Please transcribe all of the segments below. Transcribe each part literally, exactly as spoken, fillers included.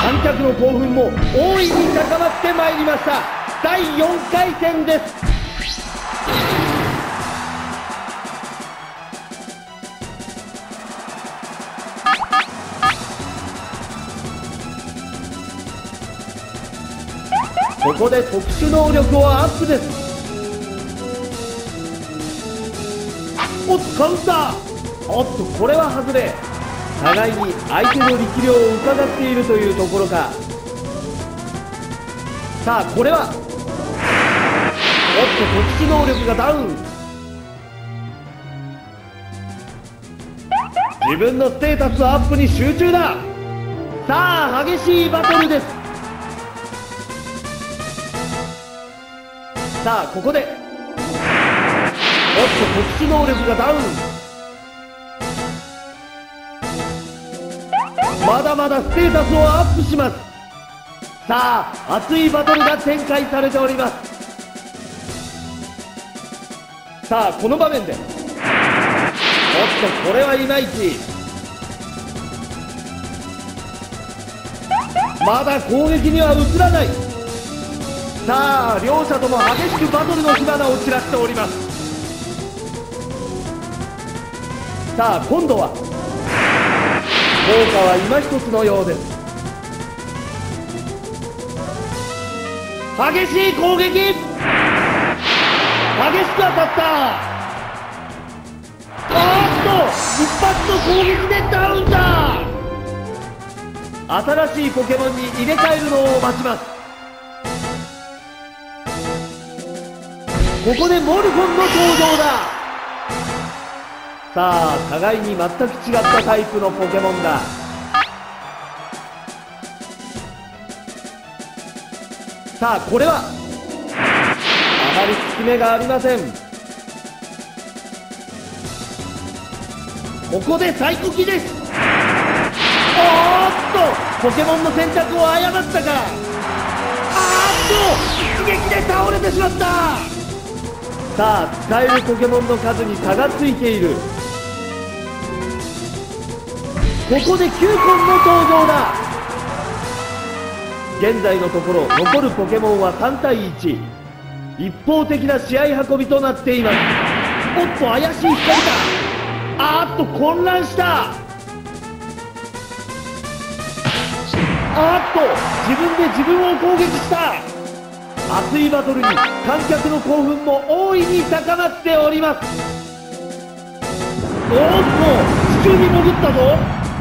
観客の興奮も大いに高まってまいりました。だいよんかい戦です。ここで特殊能力をアップです。おっとカウンター。おっとこれは外れ。互いに相手の力量を伺っているというところか。さあこれはおっと特殊能力がダウン。自分のステータスアップに集中だ。さあ激しいバトルです。さあここでおっと特殊能力がダウン。まだまだステータスをアップします。さあ熱いバトルが展開されております。さあこの場面でおっとこれはいまいち。まだ攻撃には移らない。さあ両者とも激しくバトルの火花を散らしております。さあ今度は効果は今一つのようです。激しい攻撃、激しく当たった。あーっと一発の攻撃でダウンだ。新しいポケモンに入れ替えるのを待ちます。ここでモルフォンの登場だ。さあ互いに全く違ったタイプのポケモンだ。さあこれはあまり効き目がありません。ここでサイコキです。おーっとポケモンの選択を誤ったか。あーっと一撃で倒れてしまった。さあ使えるポケモンの数に差がついている。ここでキュウコンの登場だ。現在のところ残るポケモンはさんたいいち。一方的な試合運びとなっています。おっと怪しい光だ。あーっと混乱した。あーっと自分で自分を攻撃した。熱いバトルに観客の興奮も大いに高まっております。おっと地中に潜ったぞ。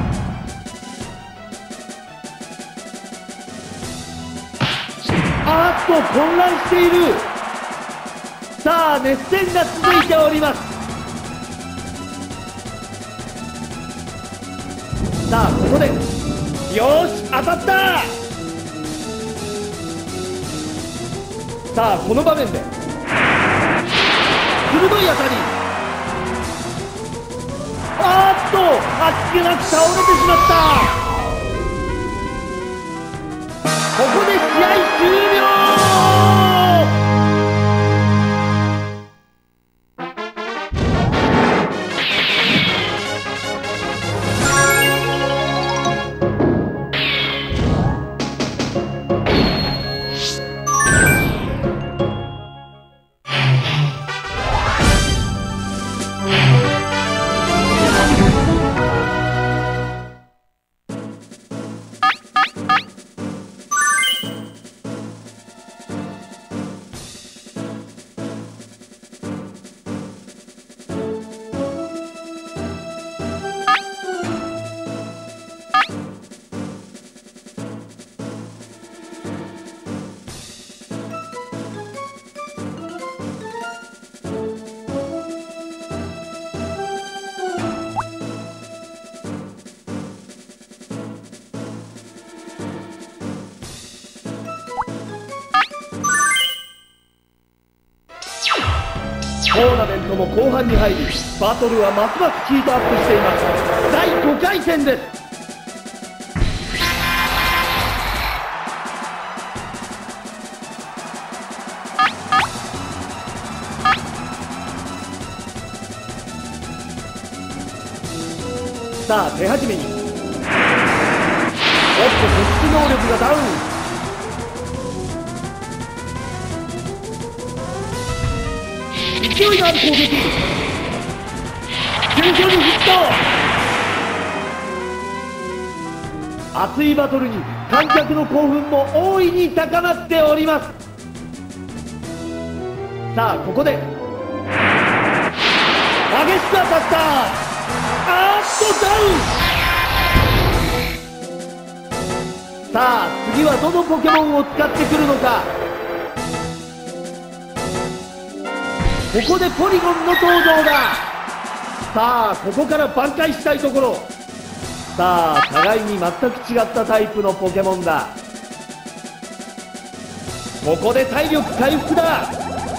あーっと混乱している。さあ熱戦が続いております。さあここでよし当たった。さあこの場面で鋭い当たり。あーっとあっけなく倒れてしまった。ここで試合終了。トーナメントも後半に入りバトルはますますヒートアップしています。だいごかい戦です。さあ手始めにおっと特殊能力がダウン。勢いのある攻撃。急所にヒット。熱いバトルに観客の興奮も大いに高まっております。さあここで激しく当たった。あーっとダウン。さあ次はどのポケモンを使ってくるのか。ここでポリゴンの登場だ。さあここから挽回したいところ。さあ互いに全く違ったタイプのポケモンだ。ここで体力回復だ。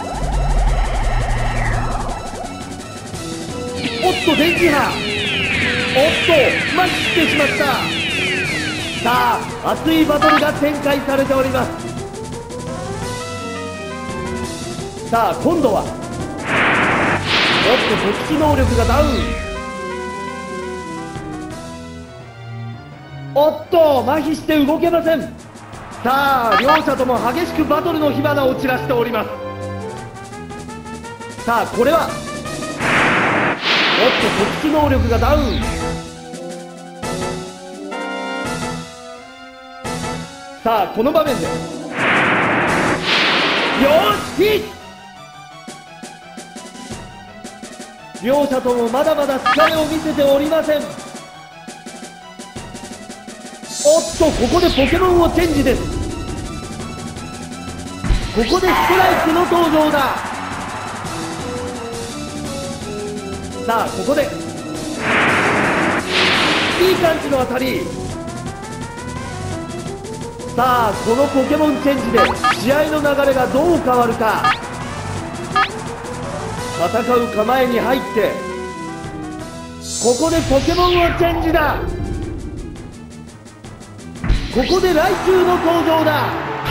おっと電磁波。おっと麻痺してしまった。さあ熱いバトルが展開されております。さあ今度はおっと特殊能力がダウン。おっと麻痺して動けません。さあ両者とも激しくバトルの火花を散らしております。さあこれはおっと特殊能力がダウン。さあこの場面でよーし両者ともまだまだ疲れを見せておりません。おっとここでポケモンをチェンジです。ここでストライクの登場だ。さあここでいい感じの当たり。さあこのポケモンチェンジで試合の流れがどう変わるか。戦う構えに入ってここでポケモンをチェンジだ。ここでライチュウの登場だ。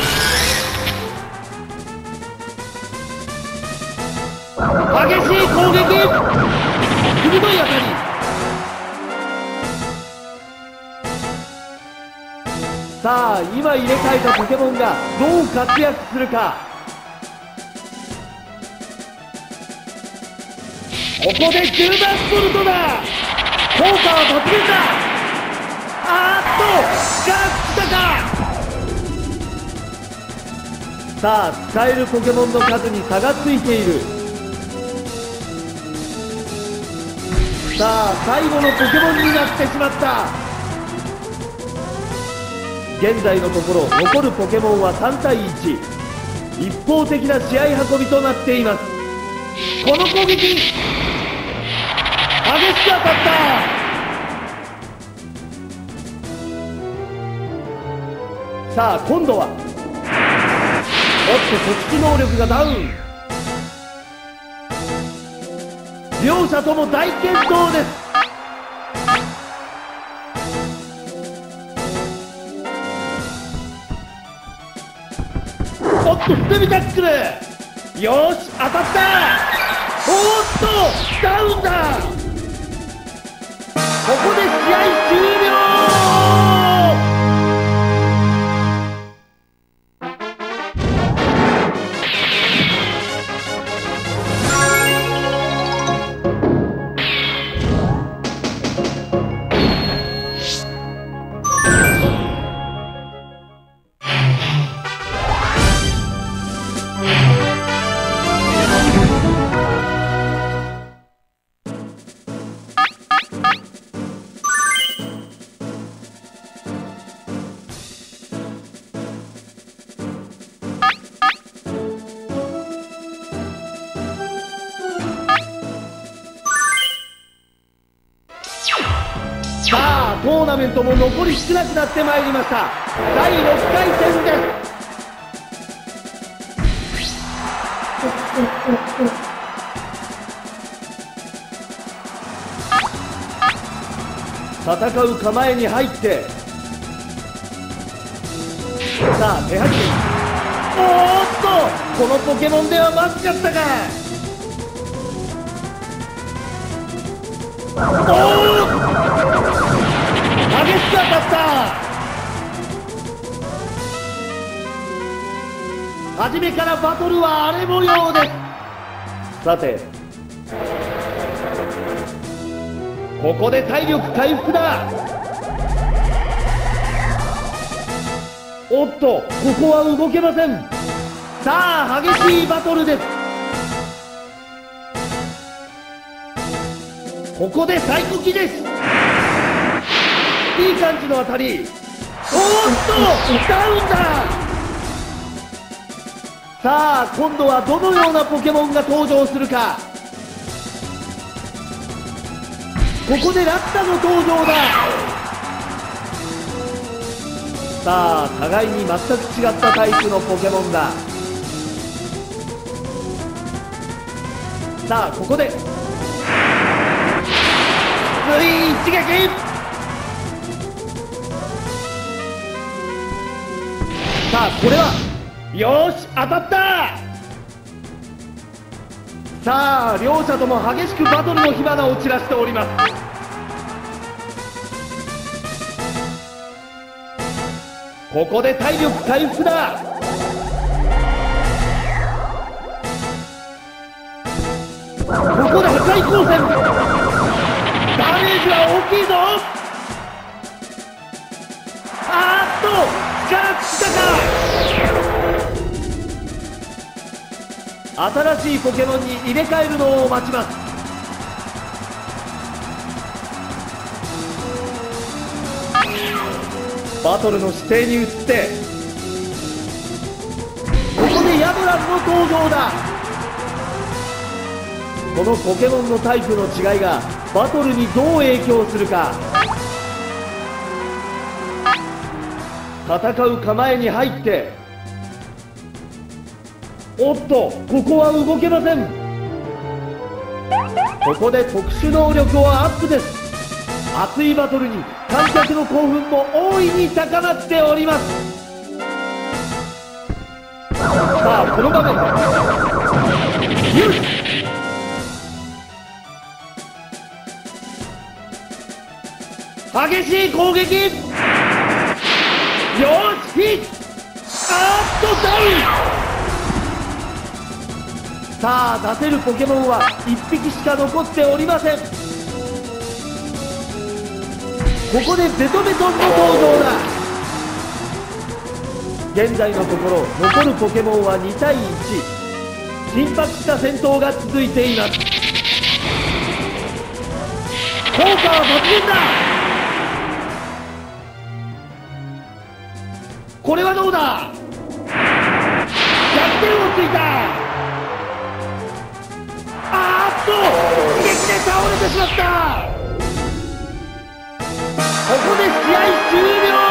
激しい攻撃。鋭い当たり。さあ今入れ替えたポケモンがどう活躍するか。ここでじゅうばんボルトだ。効果は突撃だ。あーっとガッツだか。さあ使えるポケモンの数に差がついている。さあ最後のポケモンになってしまった。現在のところ残るポケモンはさんたいいち。一方的な試合運びとなっています。この攻撃激しく当たった。さあ今度はおっと特殊能力がダウン。両者とも大健闘です。おっと捨て身タックル。よーし当たった。おーっとダウンだ。ここで試合終了。さあトーナメントも残り少なくなってまいりました。だいろっかい戦です。戦う構えに入ってさあ手始め。おーっとこのポケモンではまずかったか。おお激しく当たった。 初めからバトルは荒れ模様です。さてここで体力回復だ。おっと、ここは動けません。さあ激しいバトルです。ここでサイコキです。いい感じの当たり。おっとダウンだ。さあ今度はどのようなポケモンが登場するか。ここでラッタの登場だ。さあ互いに全く違ったタイプのポケモンだ。さあここでつい一撃。さあこれはよし当たった。さあ両者とも激しくバトルの火花を散らしております。ここで体力回復だ。ここで破壊光線。ダメージは大きいぞ。あーっと力尽きたか。新しいポケモンに入れ替えるのを待ちます。バトルの姿勢に移ってここでヤドランの登場だ。このポケモンのタイプの違いがバトルにどう影響するか。戦う構えに入って、おっとここは動けません。ここで特殊能力をアップです。熱いバトルに観客の興奮も大いに高まっております。さあこの場面よし激しい攻撃。よしヒット。あーっとダウン。さあ出せるポケモンはいっぴきしか残っておりません。ここでベトベトンの登場だ。現在のところ残るポケモンはにたいいち。緊迫した戦闘が続いています。効果は抜群だ。これはどうだ。逆転をついた。あーっと一撃で倒れてしまった。ここで試合終了。